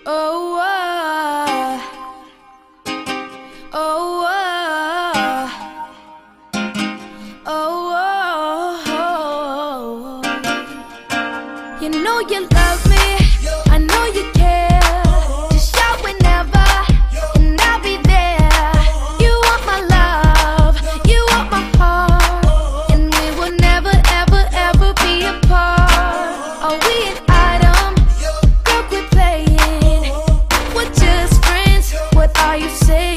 Oh, oh, oh, oh, you know you love me, I know you care. Just shout whenever, and I'll be there. You want my love, you want my heart, and we will never, ever, ever be apart. Are we an item? Girl, quit playing. We're just friends. What are you saying?